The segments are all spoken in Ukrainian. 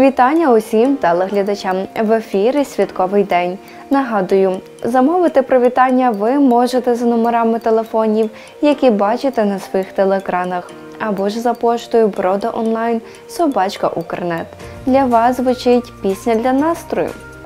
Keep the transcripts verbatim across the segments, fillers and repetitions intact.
Вітання усім телеглядачам! В ефірі «Святковий день». Нагадую, замовити привітання ви можете за номерами телефонів, які бачите на своїх телеекранах, або ж за поштою брода онлайн собачка укрнет. Для вас звучить пісня для настрою.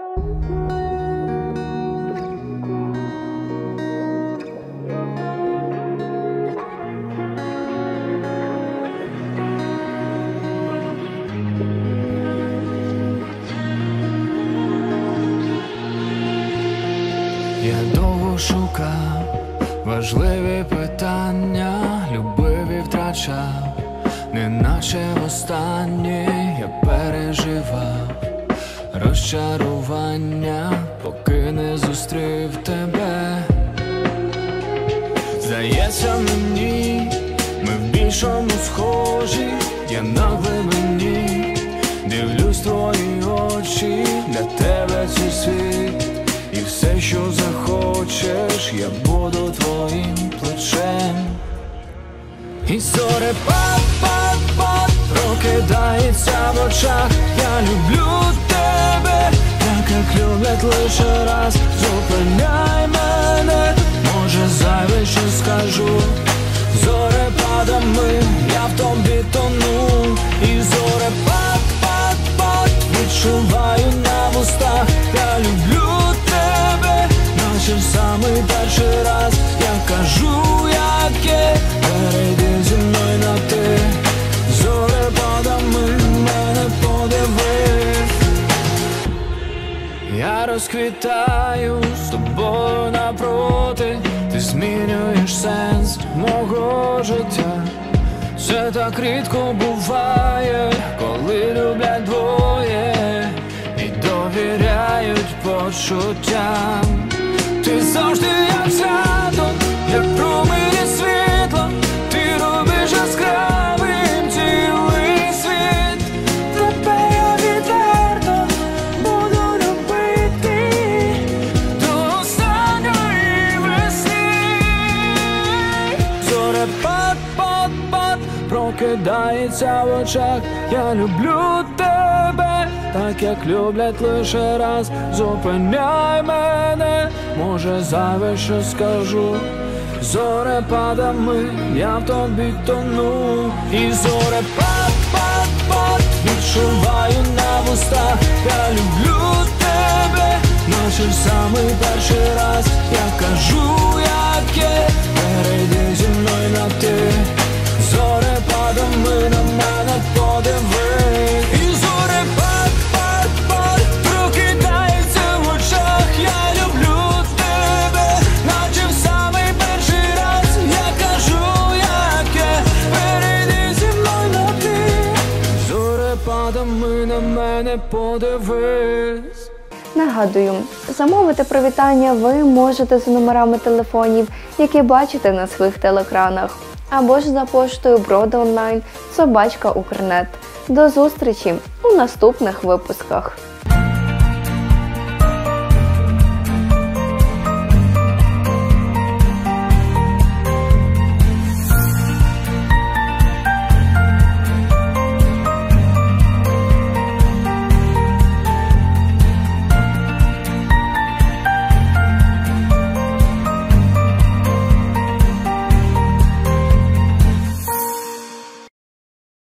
Я довго шукав важливі питання, любив і втрачав, неначе востаннє я переживав розчарування, поки не зустрів тебе. Здається мені, ми в більшому схожі, я на глибині дивлюсь твої очі, для тебе цей світ. І все, що захочеш, я буду твоїм плечем. І зорепад, пад, пад, прокидається в очах. Я люблю тебе, так як люблять лише раз. Зупиняй мене, може зайве що скажу. Зорепадами я в тобі тону. І зорепад, пад, пад, відчуваю на вустах. Я люблю тебе, наче в самий перший раз. Я кажу, як є, перейди зі мною на ти. Зорепадами мене подивись. Я розквітаю з тобою напроти. Ти змінюєш сенс мого життя. Це так рідко буває, коли люблять двоє і довіряють почуттям. Ти завжди як свято, як промені світла. Ти робиш яскравим цілий світ. Тебе я відверто буду любити до останньої весни. Зорепад, пад, пад, прокидається в очах. Я люблю тебе, так як люблять лише раз. Зупиняй мене, може зайве що скажу. Зорепадами я в тобі тону. І зорепад, пад, пад, відчуваю на вустах. Я люблю тебе, наче в самий перший раз. Я кажу, як є, перейди зі мною на ти. Зорепадами на мене подивись. І зорепад, пад, пад, прокидається в очах. Я люблю тебе, наче в самий перший раз. Я кажу, як є, перейди зі мною на ти. Зорепадами на мене подивись. Нагадую, замовити привітання ви можете за номерами телефонів, які бачите на своїх телеекранах, або ж за поштою брода онлайн собачка укрнет. До зустрічі у наступних випусках.